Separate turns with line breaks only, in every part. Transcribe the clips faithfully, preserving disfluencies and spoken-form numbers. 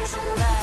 this and that.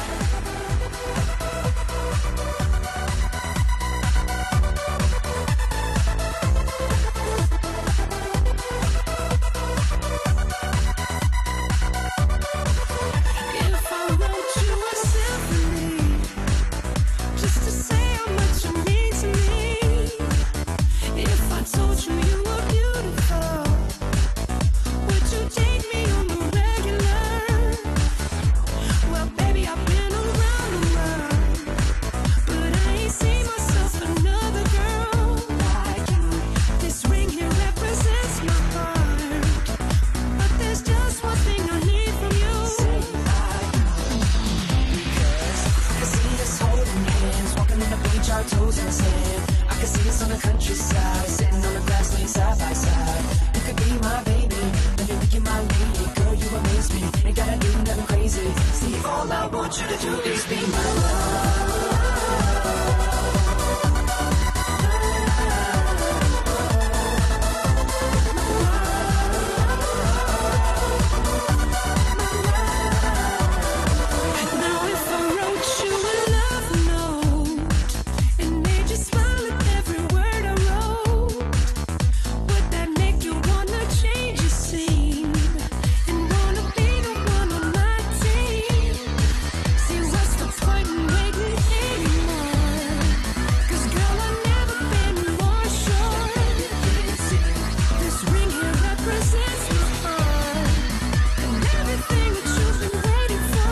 If I wrote you a symphony, just to say how much you mean to me. If I told you you were beautiful, would you take me on the regular? Well, baby, I've been around the world, but I ain't seen myself another girl like you. This ring here represents my heart, but there's just one thing I need from you.
I can see us holding hands, walking on the beach, our toes in the sand. I can see us on the countryside, sitting on the grass, laying side by side. You could be my baby, let me make you my lady. Girl, you amaze me, ain't gotta do nothing crazy. See, all I want you to do is be my love.
Now if I wrote you a love note and made you smile at every word I wrote, would that make you wanna change your scene and wanna be the one on my team? See, what's the point in waiting anymore? 'Cause girl, I've never been more sure. This ring here represents my heart and everything that you've been waiting for.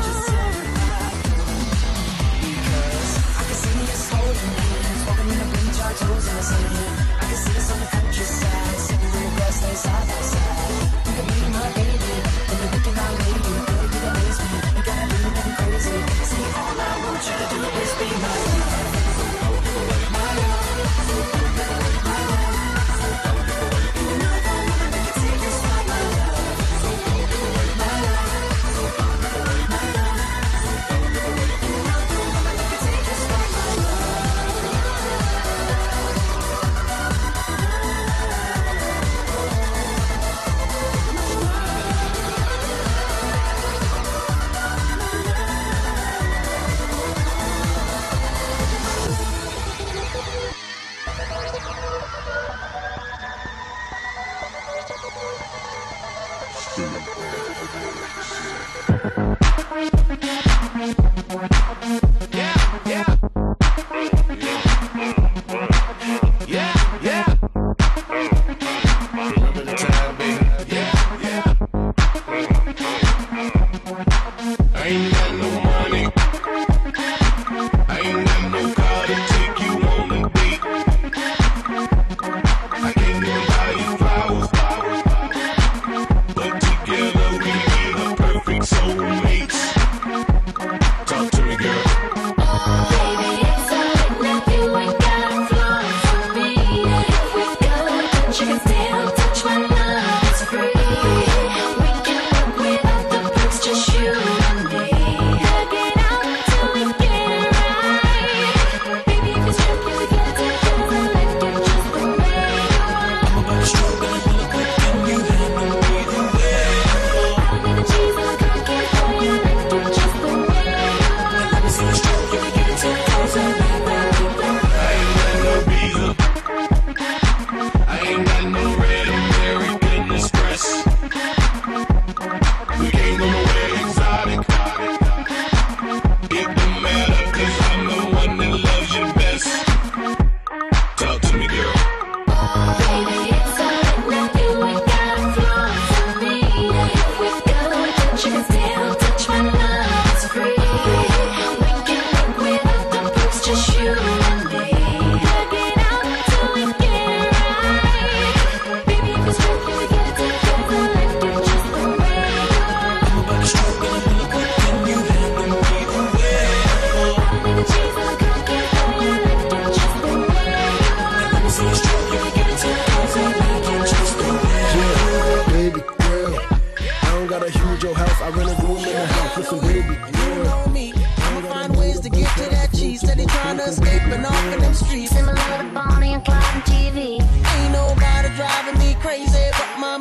I can see us holding hands, walking on the beach, our toes in the sand. I can see us on the countryside, sitting on the grass, laying side by side. You could be my baby, let me make you my lady. Girl, you amaze me, ain't gotta do nothing crazy. See, all I want you to do is be my love. My love, my love. And I don't wanna make you take this far, my love. My love, my love. And I don't wanna make you take this far, my love.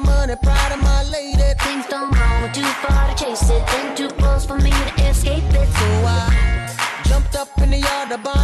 Too far to chase it, then too close for me to escape it.
a bond.